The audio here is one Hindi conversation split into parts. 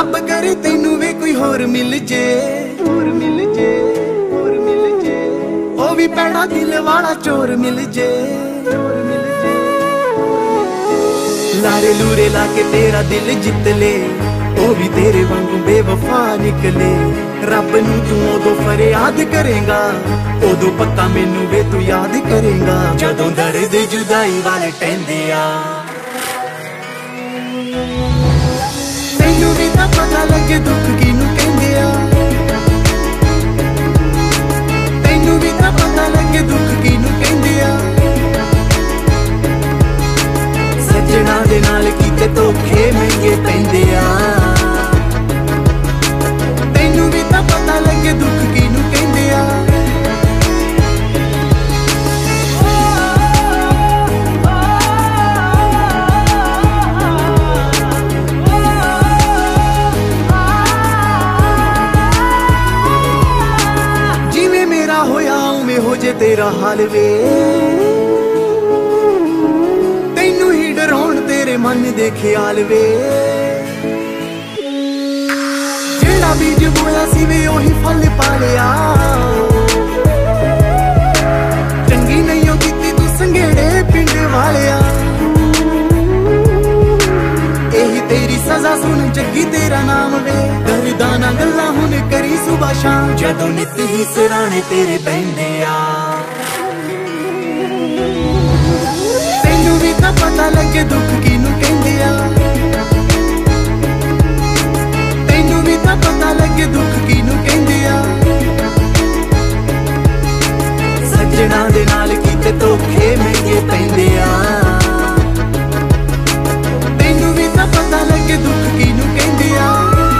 रब करे तैनू वे कोई होर मिल जे, होर मिल जे, होर मिल जे, ओ भी पैड़ा दिल वाला चोर मिल जे, चोर मिल जे। लारे लूरे लाके तेरा दिल जित ले, ओ भी तेरे वांगू बेवफा निकले। रब नू तू उदों फरियाद करेगा, उदों पक्का मैनू वे तू याद करेगा। जदों दर्द जुदाई वाले टहंदे आ, तैनू भी तां पता लगे दुख किनू कहंदे आ, तैनू भी तां पता लगे दुख किनू कहंदे आ। सजना दे नाल कीते धोखे महंगे पैंदे आ, तैनू भी तां पता लगे दुख किनू कहंदे आ। जिवें मेरा होया उवें हो जे तेरा हाल वे, तैनू ही डराउण तेरे मन दे ख्याल वे। जेड़ा बीज बोया सी वे ओही फल पा लिया, चंगी नहीं हो कीती तू संघेड़े पिंड वालिया। एही तेरी सजा सुन जगी तेरा नाम वे, दर्दां गल्लां हुण करी सुबह शाम। जदों नित ही सराणे तेरे बहिंदे आ, तैनू भी तां पता लगे दुख किनू कहंदे आ, तैनू भी तां पता लगे दुख किनू कहंदे आ। सजना दे नाल कीते धोखे महंगे पैंदे आ, तैनू भी तां पता लगे दुख किनू कहंदे आ।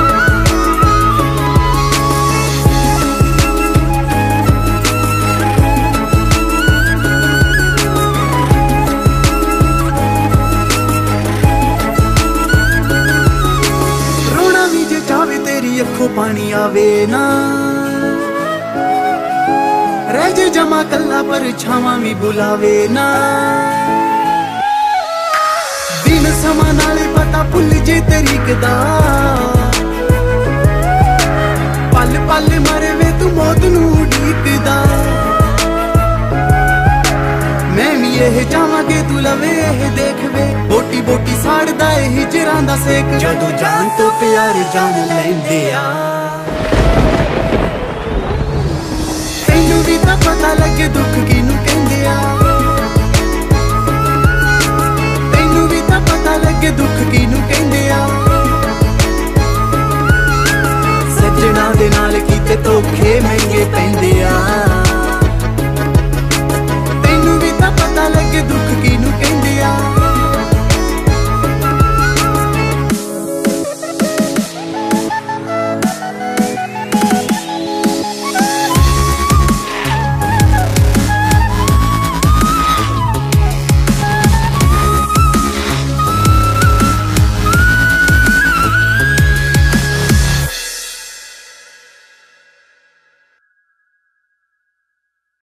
तेरी अखों पानी आवे ना, रह जे जमा कल्ला पर छावां भी बुलावे ना। दिन समा नाले पता भुल जे तरीक दा, पल पल मरे वे तू मौत नू उड़ीकदा। मैं भी यह जावांगे तू लवे यह देख वे, बोटी बोटी साड़दा ए हिजरां दा सेक। जदों जान तो प्यार जान लैंदे आ, तैनू भी तां पता लगे दुख किनू कहंदे आ।